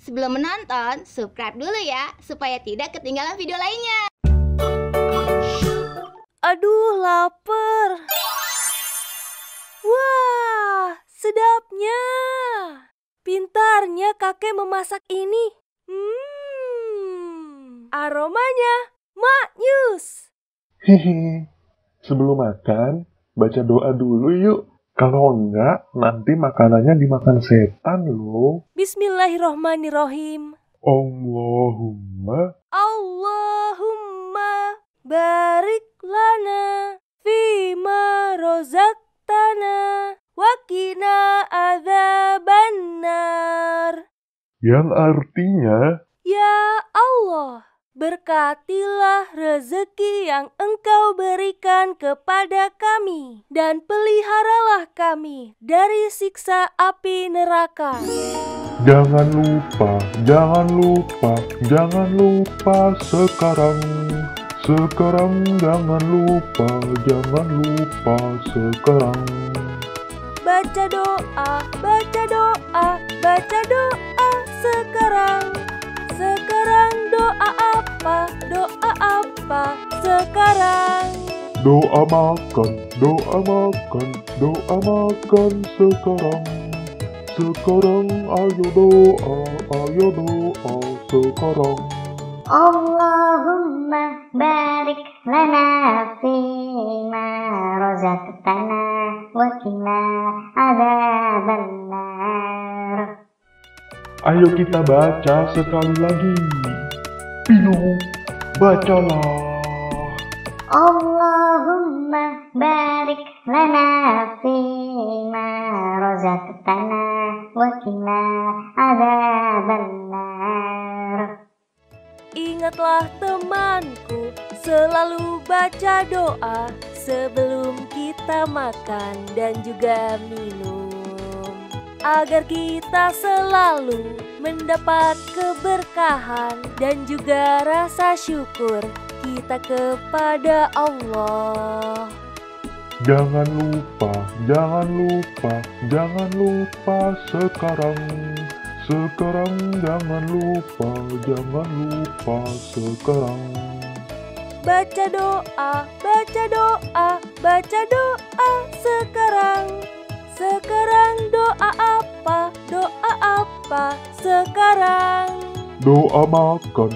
Sebelum menonton, subscribe dulu ya, supaya tidak ketinggalan video lainnya. Aduh, lapar. Wah, sedapnya. Pintarnya kakek memasak ini. Aromanya maknyus. Hehe. Sebelum makan, baca doa dulu yuk. Kalau enggak, nanti makanannya dimakan setan loh. Bismillahirrohmanirrohim. Allahumma Barik lana fima rozaqtana wa qina adzabannar. yang artinya, Ya Allah, berkatilah rezeki yang Engkau berikan kepada kami dan peliharalah kami dari siksa api neraka. jangan lupa sekarang jangan lupa sekarang. Baca doa sekarang. Sekarang doa apa sekarang? Doa makan sekarang. Sekarang ayo doa sekarang. Allahumma barik lana fima rozaqtana wa qina adzabannar. Ayo kita baca sekali lagi. Pino, bacalah. Allahumma barik lana fima rozaqtana wa qina adzabannar. Ingatlah temanku, selalu baca doa sebelum kita makan dan juga minum, agar kita selalu mendapat keberkahan dan juga rasa syukur kita kepada Allah. Jangan lupa sekarang. Sekarang jangan lupa sekarang. Baca doa sekarang. Sekarang doa apa sekarang? Doa makan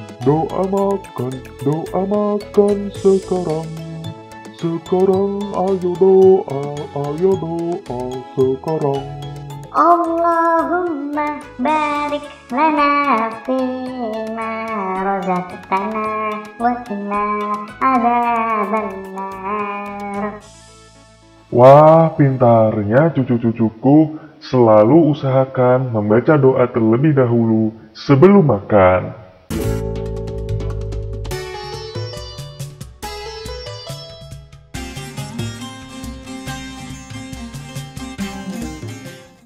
sekarang. Sekarang ayo doa sekarang. Allahumma barik lana fima rozaqtana wa qina adzabannar. Wah, pintarnya cucu-cucuku. Selalu usahakan membaca doa terlebih dahulu sebelum makan.